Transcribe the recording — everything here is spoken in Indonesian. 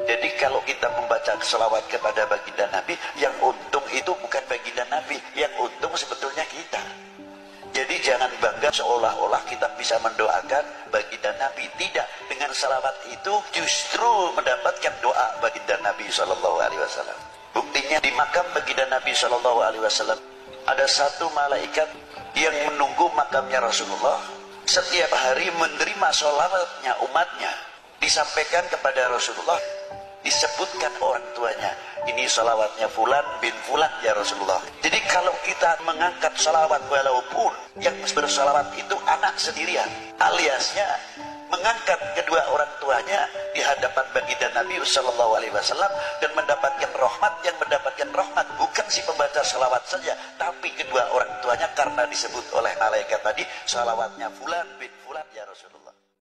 Jadi kalau kita membaca selawat kepada baginda Nabi, yang untung itu bukan baginda Nabi, yang untung sebetulnya kita. Jadi jangan bangga seolah-olah kita bisa mendoakan baginda Nabi. Tidak, dengan selawat itu justru mendapatkan doa baginda Nabi SAW. Buktinya di makam baginda Nabi SAW ada satu malaikat yang menunggu makamnya Rasulullah. Setiap hari menerima sholawatnya umatnya, disampaikan kepada Rasulullah, disebutkan orang tuanya, ini salawatnya fulan bin fulan ya Rasulullah. Jadi kalau kita mengangkat salawat walaupun yang bersalawat itu anak sendirian, aliasnya mengangkat kedua orang tuanya di hadapan baginda Nabi SAW dan mendapatkan rahmat, yang mendapatkan rahmat bukan si pembaca salawat saja, tapi kedua orang tuanya karena disebut oleh malaikat tadi salawatnya fulan bin fulan ya Rasulullah.